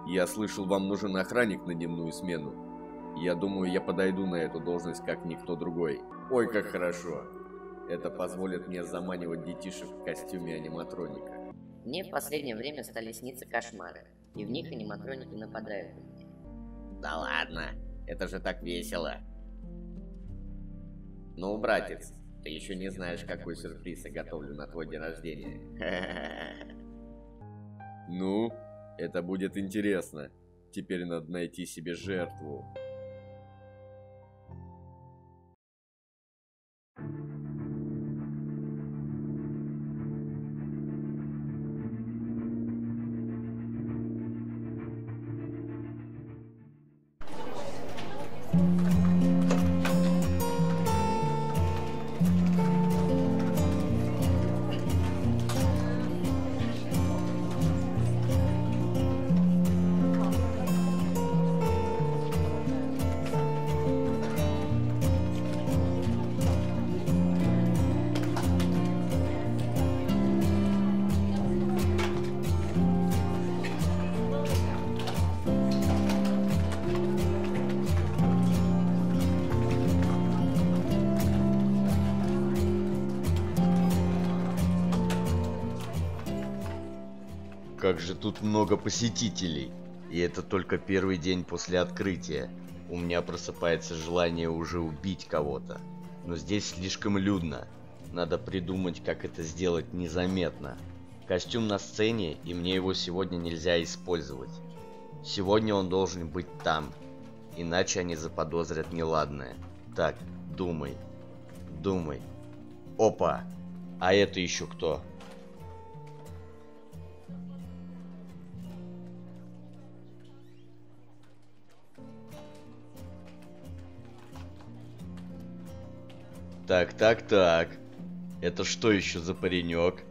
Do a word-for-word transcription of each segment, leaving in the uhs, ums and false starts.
Я слышал, вам нужен охранник на дневную смену. Я думаю, я подойду на эту должность, как никто другой. Ой, как хорошо. Это позволит мне заманивать детишек в костюме аниматроника. Мне в последнее время стали сниться кошмары, и в них аниматроники нападают на меня. Да ладно, это же так весело. Ну, братец, ты еще не знаешь, какой сюрприз я готовлю на твой день рождения. Ну, это будет интересно. Теперь надо найти себе жертву. Как же тут много посетителей. И это только первый день после открытия. У меня просыпается желание уже убить кого-то. Но здесь слишком людно. Надо придумать, как это сделать незаметно. Костюм на сцене, и мне его сегодня нельзя использовать. Сегодня он должен быть там. Иначе они заподозрят неладное. Так, думай. Думай. Опа! А это еще кто? Так, так, так. Это что еще за паренек?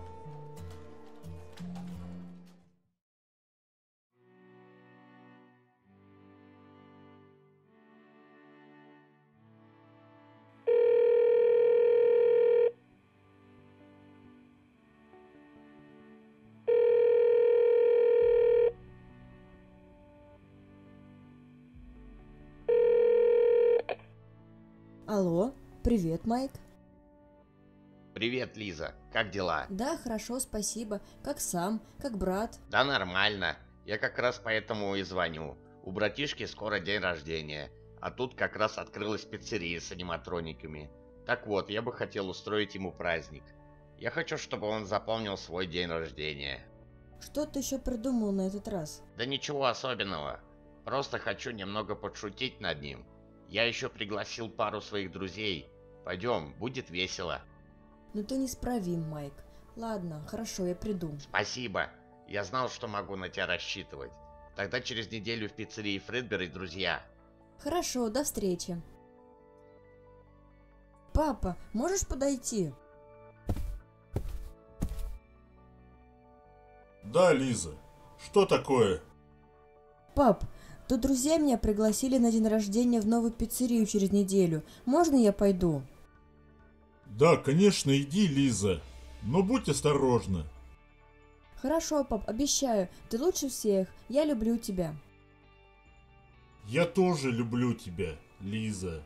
Алло, привет, Майк. Привет, Лиза, как дела? Да, хорошо, спасибо. Как сам, как брат. Да нормально, я как раз поэтому и звоню. У братишки скоро день рождения, а тут как раз открылась пиццерия с аниматрониками. Так вот, я бы хотел устроить ему праздник. Я хочу, чтобы он запомнил свой день рождения. Что ты еще придумал на этот раз? Да ничего особенного, просто хочу немного подшутить над ним. Я еще пригласил пару своих друзей. Пойдем, будет весело. Ну ты неисправим, Майк. Ладно, хорошо, я приду. Спасибо. Я знал, что могу на тебя рассчитывать. Тогда через неделю в пиццерии Фредбер и друзья. Хорошо, до встречи. Папа, можешь подойти? Да, Лиза. Что такое? Пап, тут друзья меня пригласили на день рождения в новую пиццерию через неделю. Можно я пойду? Да, конечно, иди, Лиза. Но будь осторожна. Хорошо, пап, обещаю. Ты лучше всех. Я люблю тебя. Я тоже люблю тебя, Лиза.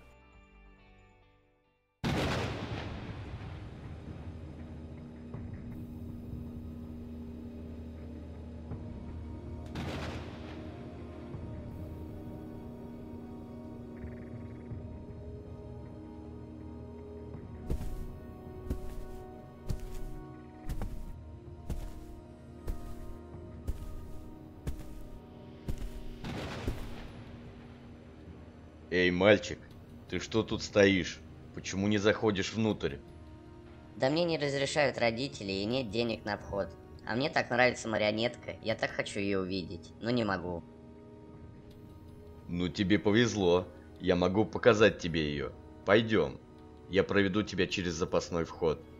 Эй, мальчик, ты что тут стоишь? Почему не заходишь внутрь? Да мне не разрешают родители и нет денег на вход. А мне так нравится марионетка, я так хочу ее увидеть, но не могу. Ну тебе повезло, я могу показать тебе ее. Пойдем, я проведу тебя через запасной вход.